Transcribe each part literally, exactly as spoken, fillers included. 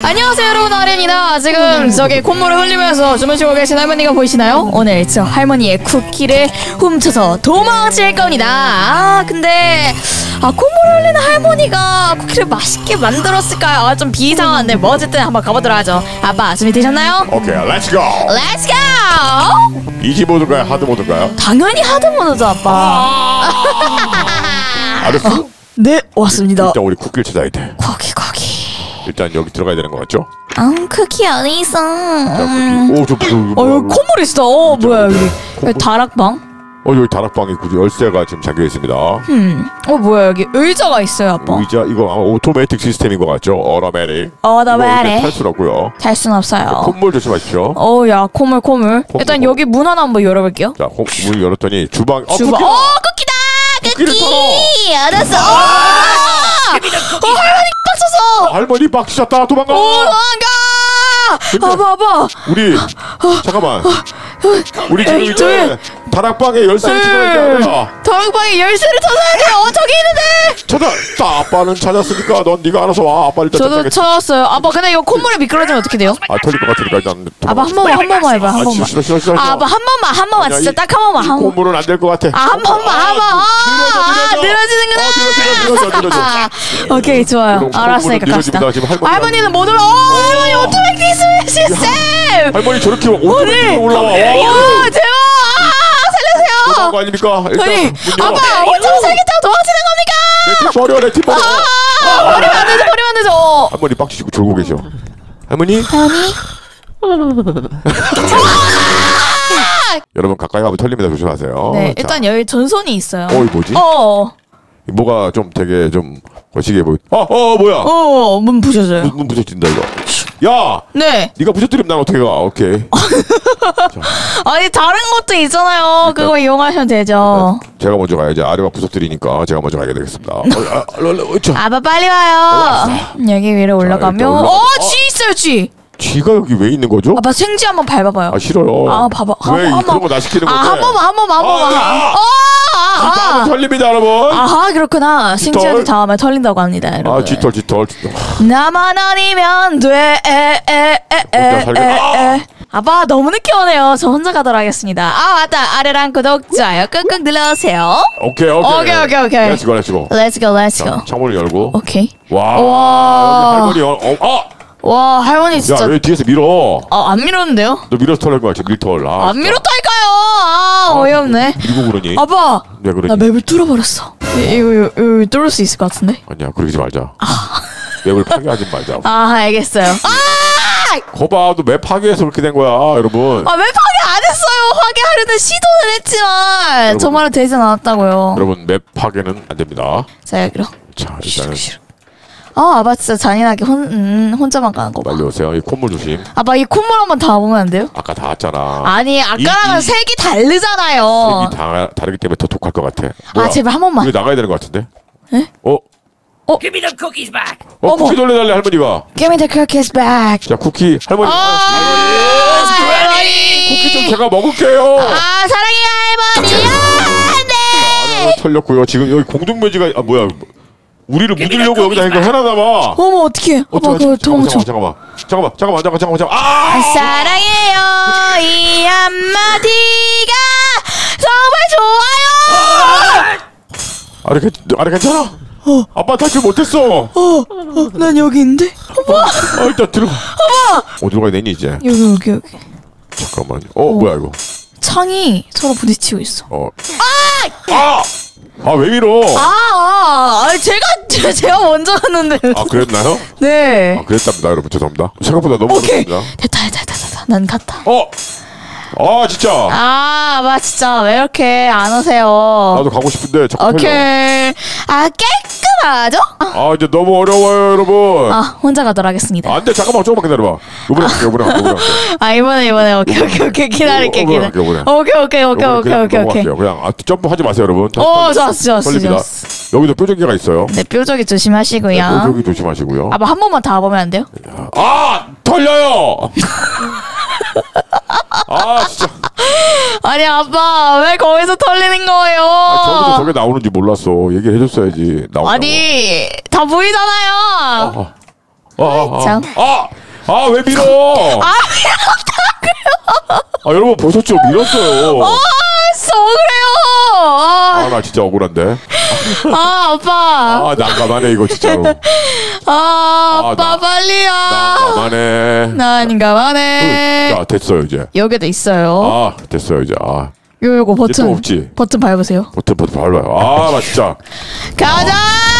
안녕하세요 여러분, 아련입니다. 지금 저기 콧물을 흘리면서 주무시고 계신 할머니가 보이시나요? 오늘 저 할머니의 쿠키를 훔쳐서 도망칠 겁니다. 아 근데 아 콧물 흘리는 할머니가 쿠키를 맛있게 만들었을까요? 아 좀 비상한데 뭐 어쨌든 한번 가보도록 하죠. 아빠 준비되셨나요? 오케이, 렛츠 고! 렛츠 고! 이지 모드인가요? 하드 모드인가요? 당연히 하드 모드죠 아빠. 알았어? 어, 네 왔습니다. 일단 우리 쿠키를 찾아야 돼. 쿠키 쿠키. 일단 여기 들어가야 되는 거 맞죠? 아 쿠키 어디 있어? 음. 오, 저, 저, 어 여기 콧물 있어. 어 뭐야 여기? 여기 다락방? 어 여기 다락방에 굳이 열쇠가 지금 잠겨 있습니다. 음. 어 뭐야 여기 의자가 있어요 아빠. 의자 이거 아마 오토매틱 시스템인 것 같죠? 오토매틱. 오토매틱. 탈 수는 없고요. 탈 순 없어요. 콧물 조심하십시오. 어야 콧물 콧물. 콧물. 일단 여기 문 하나 한번 열어볼게요. 자, 호, 문 열었더니 주방. 어, 주방. 쿠키다! 어 쿠키다. 쿠키를 쿠키. 알았어. 어! 어 할머니 빡쳐서. 할머니 빡치셨다. 도망가. 오 도망가. 아빠 아빠. 우리 잠깐만. 우리 지금 에이, 이제 다락방에 열쇠를 찾아야 돼. 다락방에 열쇠를 찾아야 돼요. 어 저기 있는데. 찾아. 아빠는 찾았으니까 넌 네가 알아서 와. 아빠 일단 저도 찾아야겠지. 찾았어요. 아빠 근데 이거 콧물에 미끄러지면 어떻게 돼요? 아 털릴 것 같으니까 일단. 아빠 한 번만 한 번만 해봐 한 아, 번만. 싫어, 싫어, 싫어, 싫어. 아, 아빠 한 번만 한 번만 아니야, 진짜 이- 딱 한 번만 이 한 번만. 콧물은 안 될 것 같아. 아 한 번만 한 번. 아, 아 늘어지는구나. 어, 늘어져, 늘어져, 늘어져. 아, 오케이 좋아요. 그럼 알았으니까 콧물은 갑시다. 늘어집니다. 지금 할머니가- 할머니는 못 올라. 어 할머니 오토매틱 시스템. 할머니 저렇게 오늘 오토매틱으로 올라와. 와 제발 아, 살려주세요. 도망간 거 아닙니까? 일단 아니 문 열어. 아빠 혼자 살겠다고 도망치는 겁니까? 내팀 버려, 내팀 버려. 아 버리면 안 되죠 버리면 안 되죠. 할머니 빡치시고 졸고 계셔. 할머니? 할머니. 여러분 가까이 가면 털립니다. 조심하세요. 네 자. 일단 여기 전선이 있어요. 어, 이거 뭐지? 어. 뭐가 좀 되게 좀 거시기해 보이. 어, 어, 뭐야? 어, 문 부셔져요. 문, 문 부서진다 이거. 야, 네. 네가 부서뜨리면 난 어떻게 가? 오케이. 아니 다른 것도 있잖아요. 그거 이용하시면 되죠. 제가 먼저 가야지. 아래가 부서뜨리니까 제가 먼저 가야 되겠습니다. 어, 아, 얼른, 얼른, 어쩌. 아빠 빨리 와요. 여기 위로 올라가면 일단 올라가- 어, 쥐 있어요, 쥐. 쥐가 여기 왜 있는 거죠? 아빠 생쥐 한번 밟아봐요. 아 싫어요. 아, 봐봐. 왜 한 번, 그런 거 나 시키는 아, 건데? 한 번만, 한 번만, 한 번만. 아, 어, 아하. 털립니다, 여러분. 아하, 그렇구나. 생쥐한테 닿으면 털린다고 합니다, 여러분. 아, 쥐털, 쥐털. 나만 아니면 돼. 에, 에, 에, 에, 살려- 에, 에. 아빠 너무 늦게 오네요. 저 혼자 가도록 하겠습니다. 아 맞다. 아래랑 구독, 좋아요 꾹꾹 눌러주세요. 오케이, 오케이. 오케이, 오케이, 오케이. 렛츠고, 렛츠고. Let's go, let's go. 창문을 열고. 오케이. 와. 와. 여기 할머니, 어, 어, 아! 와 할머니 진짜. 야, 왜 뒤에서 밀어? 아, 안 밀었는데요? 너 밀어서 털릴 거야, 지금 밀털. 아, 안 밀었다니까요. 아, 어이없네. 밀고 그러니? 아빠, 왜 그러니? 나 맵을 뚫어버렸어. 이- 이거, 이거, 이거 뚫을 수 있을 것 같은데? 아니야, 그러지 말자. 맵을 파괴하지 말자. 아, 알겠어요. 아! 거봐, 너 맵 파괴해서 그렇게 된 거야, 여러분. 아, 맵 파괴 안 했어요. 파괴하려는 시도는 했지만 여러분. 정말로 되진 않았다고요. 여러분, 맵 파괴는 안 됩니다. 자, 여기로. 자, 일단은 아, 아빠 진짜 잔인하게 혼, 음, 혼자만 가는 거 봐. 빨리 오세요. 이 콧물 조심. 아빠 이 콧물 한번 다 보면 안 돼요? 아까 다 왔잖아. 아니, 아까랑은 이- 이- 색이 다르잖아요. 색이 다, 다르기 때문에 더 독할 것 같아. 뭐야? 아, 제발 한 번만. 이거 나가야 되는 것 같은데? 에? 어? Give me the cookies back. 어, 어머. 쿠키 돌려달래, 할머니가. Give me the cookies back. 자, 쿠키, 할머니. 아, 아, 할머니. 쿠키 좀 제가 먹을게요. 아, 사랑해요, 할머니. 아, 네. 아래로 털렸고요. 지금 여기 공동묘지가, 아, 뭐야. 우리를 묻으려고 여기다 이거 해놨나 봐. 어머, 어떡해. 아빠, 어떡하지? 그거 잠깐만, 도망쳐. 잠깐만, 잠깐만, 잠깐만, 잠깐만, 잠깐만, 잠깐만. 아! 사랑해요, 이 한마디가 정말 좋아요. 아래, 괜- 아래 괜찮아? 아빠 탈출 못했어. 어, 어, 난 여기 있는데? 아, 일단 들어가. 어디로 가야 되니, 이제? 여기, 여기, 여기. 잠깐만. 어, 뭐야, 이거. 창이 서로 부딪히고 있어. 어. 아! 아, 왜 밀어? 아, 아, 아 제가, 제가 먼저 갔는데. 아, 그랬나요? 네. 아, 그랬답니다, 여러분. 죄송합니다. 생각보다 너무 오케이. 어렵습니다. 됐다, 됐다, 됐다, 됐다. 난 갔다. 어! 아, 진짜. 아, 아빠 진짜 왜 이렇게 안 오세요? 나도 가고 싶은데 자꾸 털려. 오케이. 아, 깔끔하죠? 아, 아, 이제 너무 어려워요, 여러분. 아, 혼자 가도록 하겠습니다. 안 돼, 잠깐만, 조금만 기다려봐. 요번에 갈게, 요번에 갈게, 요번에 갈게. 아, 이번에, 이번에. 오케이, 오케이, 오케이. 기다릴게, 어, 기다려. 이번에, 이번에. 오케이, 오케이, 오케이, 요번에 오케이, 그냥 오케이, 오케이. 넘어갈게요. 그냥 아, 점프하지 마세요, 여러분. 다 오, 털리- 좋았어, 좋았어, 털립니다. 좋았어. 여기도 뾰족이가 있어요. 네, 뾰족이 조심하시고요. 뾰족이 조심하시고요. 아빠 한 번만 다 보면 안 돼요? 아! 털려요! 아, 진짜. 아니, 아빠, 왜 거기서 털리는 거예요? 아, 저기서 저게 나오는지 몰랐어. 얘기를 해줬어야지. 나온다고. 아니, 다 보이잖아요. 아, 아, 아, 아, 참. 아! 아 왜 밀어? 아 아 여러분 버섯죠 밀었어요. 아 진짜 억울해요. 아, 아 나 진짜 억울한데. 아 아빠. 아 난감하네 이거 진짜로. 아 아, 아빠 나- 빨리야. 난감하네. 난감하네. 자 됐어요 이제. 여기도 있어요. 아 됐어요 이제. 아 요 요거 이제 또 버튼. 없지. 버튼 밟으세요. 버튼 버튼 밟아요. 아 나 진짜. 가자.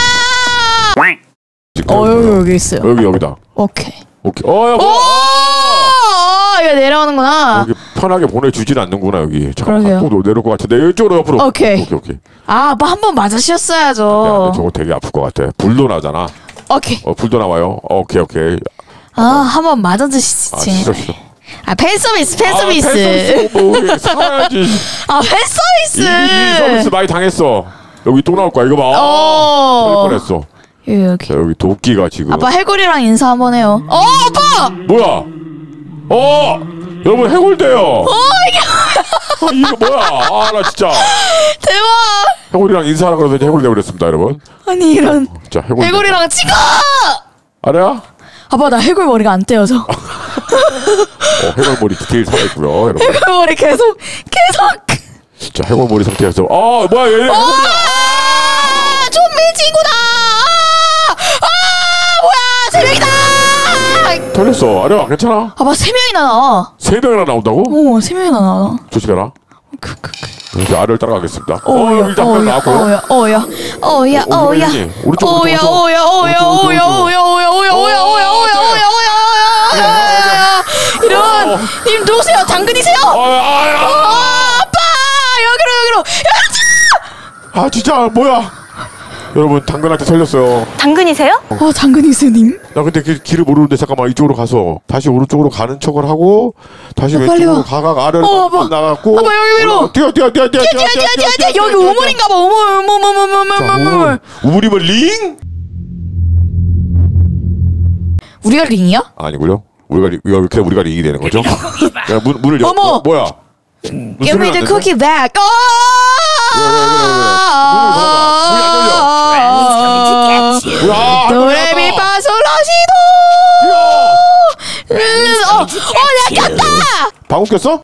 지금 어 여기 여기 있어요. 여기 여기다. 오케이. 오케이. 어야 오, 뭐? 어, 이거 내려오는구나. 여기 편하게 보내주진 않는구나 여기. 잠깐 그러게요. 또 내려올 것 같은데 이쪽으로 옆으로. 오케이. 오케이 오케이. 아, 아빠 한 번 맞으셨어야죠. 야, 근데 저거 되게 아플 것 같아. 불도 나잖아. 오케이. 어 불도 나와요. 어, 오케이 오케이. 아, 한 번 맞아주시지. 아 싫어 싫어. 아, 팬 서비스, 팬 서비스. 아, 팬 서비스 뭐 살아야지. 아, 팬 이, 서비스. 이 서비스 많이 당했어. 여기 또 나올 거야 이거 봐. 아, 어. 뻔했어. 여기, 여기. 자, 여기 도끼가 지금. 아빠 해골이랑 인사 한번 해요. 어, 아빠! 뭐야? 어 여러분 해골돼요. 어, 이게 아, 이거 뭐야? 아 나 진짜 대박! 해골이랑 인사하라 그러더니 해골이 되버렸습니다 여러분. 아니, 이런. 자 해골. 해골이랑 찍어! 알아요? 아빠, 나 해골 머리가 안 떼어져. 어, 해골머리 디테일 살아있고요 여러분. 해골 머리 계속, 계속. 자 해골머리 상태에서 아 뭐야 얘 해골이야. 아, 좀비 친구다! 아, 아, 뭐야, 세 명이다! 털렸어. 아려 괜찮아? 아빠, 세 명이나 나와. 세 명이나 나온다고? 어, 세 명이나 나와. 조심해라. 그, 그, 그. 이제 알을 따라가겠습니다. 어, 어야, 여기 잠깐 나왔고요. 어야, 어야, 어야, 어, 어야, 오른쪽, 오른쪽, 어야, 오른쪽. 어야, 어야, 오른쪽, 어야, 오른쪽. 어야, 어야, 어야, 어야, 어야, 어야, 어야, 어야, 어야, 이런, 님 누구세요? 당근이세요? 아, 아, 아, 아, 아빠, 여기로, 여기로, 여기로. 아 진짜 뭐야? 여러분 당근한테 털렸어요. 당근이세요? 어, 당근이세요, 님? 나 근데 그 길을 모르는데 잠깐만 이쪽으로 가서 다시 오른쪽으로 가는 척을 하고 다시 어, 빨리 왼쪽으로 와. 가가 아래로 어, 아빠. 나갔고. 아빠, 여기 위로. 올라- 뛰어 뛰어 뛰어 뛰어 뛰어, 뛰어, 뛰어, 뛰어, 뛰어. 여기 우물인가 봐, 우물, 우물, 우물, 우물, 우물, 자, 우물. 우물. 우물이면 링? 우리가 링이야? 아니고요. 우리가 리- 이거 그냥 우리가 링이 되는 거죠? 야, 문 문을 열. 어머. 어, 뭐야? 문 Give 소리가 me 안 the 나네? cookie back. 어! 왜, 왜, 왜, 왜, 왜? 문이 안 열려. Granny's coming to get you. 뭐야? 도레미 파솔라시도. 어, 어, 나 꼈다. 방울 꼈어?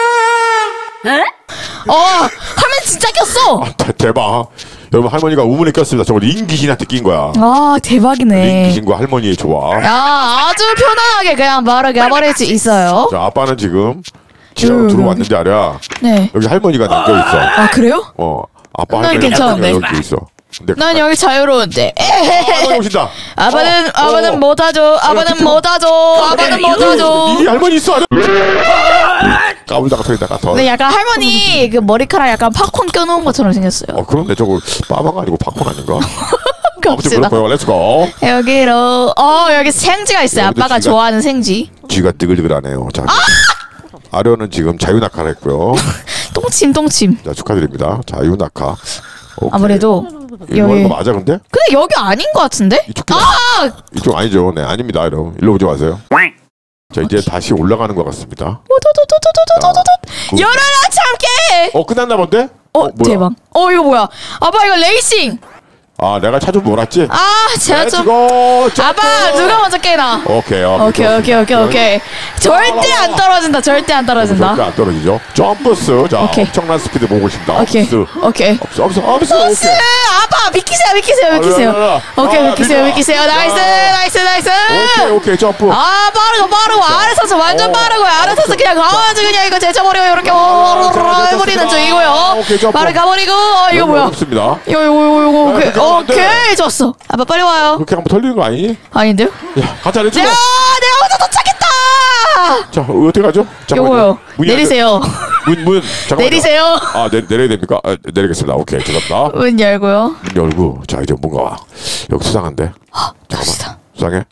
어, 화면 진짜 꼈어. 아, 대, 대박. 여러분 할머니가 우물에 꼈습니다. 저거 링 귀신한테 낀 거야. 아, 링 대박이네. 귀신과 할머니의 조화. 야, 아주 편안하게 그냥 바로 가버릴 수 있어요. 자, 아빠는 지금 지하로 음. 들어왔는데 아랴 네. 여기 할머니가 남겨 있어. 아, 그래요? 어, 아빠 난 할머니가 괜찮은데. 여기 있어. 근데 난 여기 자유로운데. 아, 할머니 오신다. 아빠는 어, 아빠는 어. 못하죠. 아빠는 못하죠. 아빠는 못하죠. 이 할머니 있어. 아랴. 까불다가 털리다가 더. 근데 약간 할머니 그 머리카락 약간 팝콘 껴놓은 것처럼 생겼어요. 어, 그런데 저거 빠바가 아니고 팝콘 아닌가? 아무튼 갑시다. 그렇고요. 렛츠고. 여기로. 어, 여기 생지가 있어요. 여기도 아빠가 쥐가- 좋아하는 생지. 쥐가 뜨글뜨글하네요. 자, 아련은 지금 자유낙하를 했고요. 똥침 똥침. 자, 축하드립니다. 자유낙하. 오케이. 아무래도 이거 여기. 하는 거 맞아 근데? 근데 여기 아닌 것 같은데? 이쪽 길 아! 이쪽 아니죠. 네, 아닙니다. 여러분. 일로 오지 마세요. 자, 이제 다시 올라가는 것 같습니다. 오도도도도도도도도. 그- 열어라 참깨. 어, 끝났나 본데? 어, 뭐야? 대박. 어, 이거 뭐야? 아빠 이거 레이싱. 아, 내가 차 좀 몰았지? 아, 제가 좀. 렛츠고. 아빠 누가 먼저 깨나? 오케이. 오케이 오케이 오케이 오케이. 절대 안 떨어진다. 절대 안 떨어진다. 절대 안 떨어지죠. 점프스. 자, 오케이. 엄청난 스피드 보고 있습니다. 오케이 업스. 오케이. 업스, 업스, 업스. 버스! 오케이. 아빠 비키세요 비키세요 비키세요. 아, 야, 야, 야. 오케이 아, 비키세요 비켜. 비키세요. 나이스 야. 나이스 나이스. 오케이, 오케이. 점프. 아 빠르고 빠르고 아래서서 완전 어. 빠르고요. 아래서서 그냥 가가지고 그냥 이거 제쳐버리고 이렇게 해버리는 중이고요. 오케이, 점프. 바로 가버리고. 어 이거 뭐야? 없습니다. 이거 이거 이거 이거 야, 오케이 그렇게 하면 안 돼. 오케이 좋았어. 아빠 빨리 와요. 그렇게 한번 털리는 거 아니니? 아닌데요? 야, 가자, 렛츠고. 야 내가 먼저 도착했다. 자, 어떻게 가죠? 잠깐만요. 요거요. 문이 안 내리세요. 열- 문, 문. 잠깐만요. 내리세요. 아, 내, 내려야 됩니까? 아, 내리겠습니다. 오케이, 죄송합니다. 문 열고요. 문 열고. 자, 이제 뭔가 여기 수상한데. 갑시다. 수상해?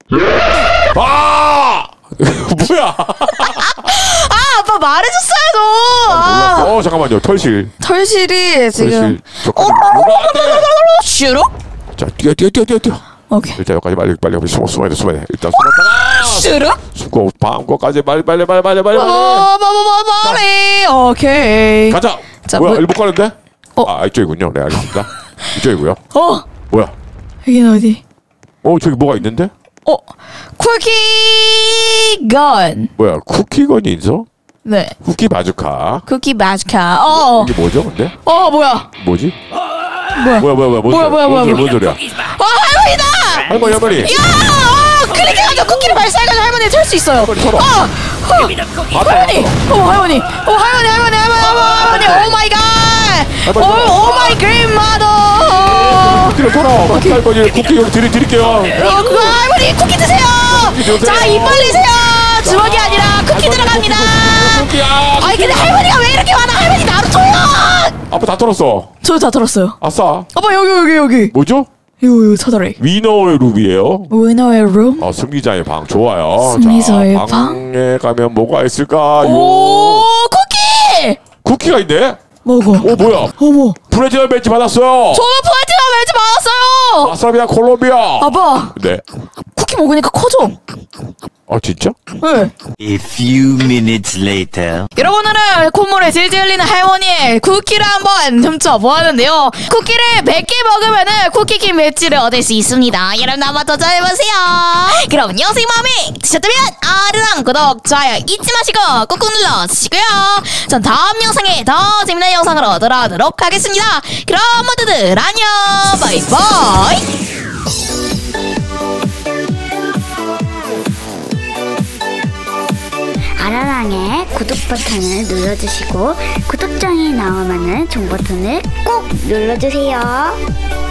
아! 뭐야? 아 아빠 말해줬어야죠. 아, 어, 잠깐만요. 털실. 털실이 지금. 털실. 저 요거 안 돼. 슈로? 자, 뛰어, 뛰어, 뛰어, 뛰어, 뛰어. 오케이. 일단 여기까지 빨리, 빨리 숨어, 숨어야 돼, 숨어야 돼. 일단 숨었다가 슈로? 숨고 다음 거까지 빨리, 빨리, 빨리, 빨리, 빨리, 빨리. 빠바바바바 빨리. 오케이. 가자. 자, 뭐야? 문- 일못 가는데? 어. 아, 이쪽이군요. 네, 알겠습니다. 이쪽이고요. 어 뭐야? 여긴 어디? 어, 저기 뭐가 있는데? 어, 쿠키건. 뭐야 쿠키건이 있어? 네. 쿠키 바주카. 쿠키 마스카. 어. 이게 뭐죠 근데? 어, 뭐야? 뭐지? 뭐야? 뭐야 뭐야 뭐야 뭔 뭐야, 소리야? 뭐야, 뭔 뭐야, 소리야, 뭔 소리야? 어, 할머니다! 할머니 할머니. 야! 어, 클릭해가지고 쿠키를 발사해가지고 할머니 찰 수 있어요. 할머니 털어. 어, 어, 받아. 할머니, 어, 할머니, 어, 할머니, 할머니, 할머니, 할머니, 오 마이 갓! 오, 오 마이 그랜마더! 쿠키를 털어. 할머니 쿠키 여기 드리 드릴게요. 어, 그거 할머니 쿠키 드세요! 드세요. 자, 입 벌리세요! 주먹이 아니라 쿠키 들어갑니다! 쿠키야. 아니, 근데 할머니가 왜 이렇게 많아? 할머니 나루토야! 아빠 다 털었어. 저도 다 들었어요. 아싸. 아빠, 여기, 여기, 여기. 뭐죠? 이거, 이거 찾아래. 위너의 룸이에요. 위너의 룸? 어, 승리자의 방 좋아요. 승리자의 자, 방? 방에 가면 뭐가 있을까요? 오, 쿠키! 쿠키가 있네. 먹어. 오 뭐야? 어머. 플래티넘 벤치 받았어요. 저는 플라티넘 왠지 많았어요! 아싸비아 콜롬비아. 아빠, 네. 쿠키 먹으니까 커져. 아 진짜? 네. A few minutes later. 여러분, 오늘은 콧물에 질질 흘리는 할머니의 쿠키를 한번 훔쳐보았는데요. 쿠키를 백 개 먹으면은 쿠키킹 배지를 얻을 수 있습니다. 여러분 한번 도전해보세요. 그럼 영상이 마음에 드셨다면 아르랑 구독, 좋아요 잊지 마시고 꾹꾹 눌러주시고요. 전 다음 영상에 더 재밌는 영상으로 돌아오도록 하겠습니다. 그럼 모두들 안녕, 바이바이. 아라랑의 구독 버튼을 눌러주시고 구독장이 나오면은 종 버튼을 꼭 눌러주세요.